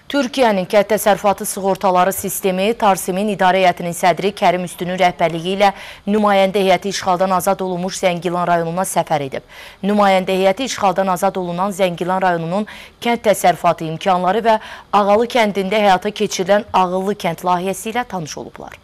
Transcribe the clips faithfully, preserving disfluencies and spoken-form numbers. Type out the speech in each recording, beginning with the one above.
Türkiyənin kənd təsərrüfatı sığortaları sistemi Tarsimin İdarə Heyətinin sədri Kərim Üstünün rəhbərliyi ilə nümayəndə heyəti işğaldan azad olunmuş Zəngilan rayonuna səfər edib. Nümayəndə heyəti işğaldan azad olunan Zəngilan rayonunun kənd təsərrüfatı imkanları və Ağalı kəndində həyata keçirilən Ağıllı kənd layihəsi ilə tanış olublar.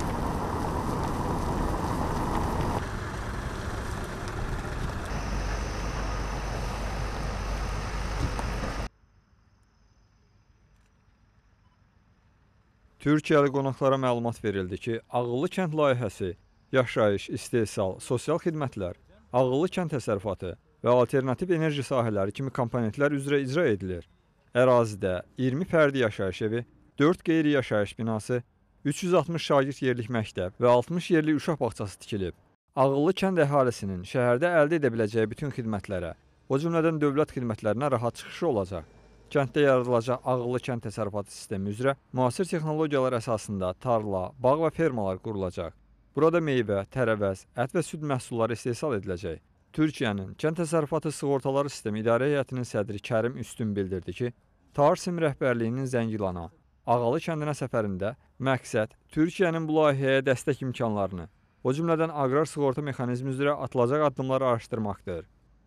Türkiyəli qonaqlara məlumat verildi ki, Ağıllı kənd layihəsi yaşayış, istehsal, sosial xidmətlər, ağıllı kənd təsərrüfatı və alternativ enerji sahələri kimi komponentlər üzrə icra edilir. Ərazidə iyirmi fərdi yaşayış evi, dörd qeyri-yaşayış binası, üç yüz altmış şagird yerlik məktəb və altmış yerlik uşaq bağçası tikilib. Ağıllı kənd əhalisinin şəhərdə əldə edə biləcəyi bütün xidmətlərə, o cümlədən dövlət xidmətlərinə rahat çıxışı olacaq. Kənddə yaradılacaq ağıllı kənd təsərrüfatı sistemi üzrə müasir texnologiyalar əsasında tarla, bağ və fermalar qurulacaq. Burada meyvə, tərəvəz, ət və süd məhsulları istehsal ediləcək. Türkiyənin kənd təsərrüfatı sığortaları sistemi İdarə Heyətinin sədri Kərim Üstün bildirdi ki, Tarsim rəhbərliyinin Zəngilana, Ağalı kəndinə səfərində məqsəd Türkiyənin bu layihəyə dəstək imkanlarını, o cümlədən aqrar sığorta mexanizmi üzrə atılacaq addımları araşdırmaqdır.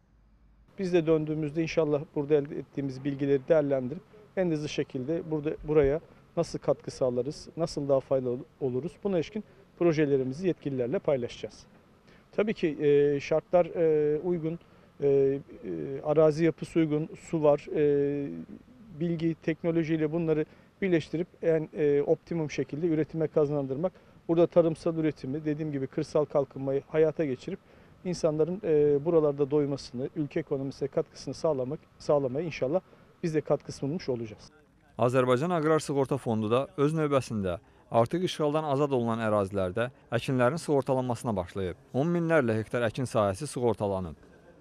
Biz de döndüğümüzde inşallah burada elde ettiğimiz bilgileri değerlendirip en hızlı şekilde burada buraya nasıl katkı sağlarız, nasıl daha faydalı oluruz, buna ilişkin projelerimizi yetkililerle paylaşacağız. Tabii ki e, şartlar e, uygun, e, e, arazi yapısı uygun, su var, e, bilgi, teknolojiyle bunları birleştirip en e, optimum şekilde üretime kazandırmak. Burada tarımsal üretimi, dediğim gibi kırsal kalkınmayı hayata geçirip İnsanların e, buralarda doymasını, ülke ekonomisine katkısını sağlamak, sağlamaya inşallah biz de katkı sunmuş olacağız. Azərbaycan Aqrar Sığorta Fondu da öz növbəsində artıq işğaldan azad olunan ərazilərdə əkinlərin sığortalanmasına başlayıb. on minlərlə hektar əkin sahəsi sığortalanıb.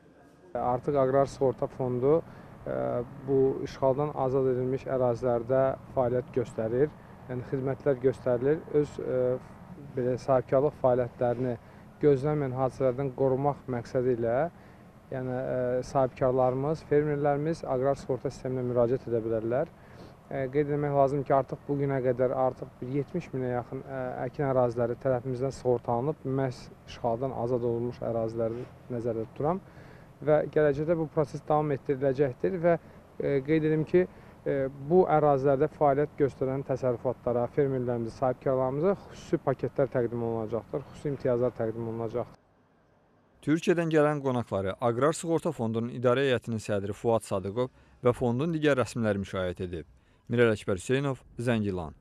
Artıq Aqrar Sığorta Fondu e, bu işğaldan azad edilmiş ərazilərdə fəaliyyət göstərir, yəni xidmətlər göstərilir, öz e, belə sahibkarlıq fəaliyyətlərini gözlənməyən hadisələrdən qorumaq məqsədi ilə yəni, e, sahibkarlarımız, fermerlərimiz aqrar sığorta sisteminə müraciət edə bilərlər. E, qeyd etmək lazım ki, artıq bugünə qədər artıq bir yetmiş minə yaxın e, əkin əraziləri tərəfimizdən sığortalanıb, məhz işğaldan azad olunmuş əraziləri nəzərdə tuturam və gələcəkdə bu proses davam etdiriləcəkdir və e, qeyd edim ki, bu ərazilərdə fəaliyyət göstərən təsərrüfatlara, fermerlərimizə, sahibkarlarımıza xüsusi paketlər təqdim olunacaqdır, xüsusi imtiyazlar təqdim olunacaqdır. Türkiyədən gələn qonaqları Aqrar Sığorta Fondunun İdarə Heyətinin sədri Fuad Sadıqov və fondun digər rəsmiləri müşayiət edib. Mirəl Əkbər Hüseynov, Zəngilan.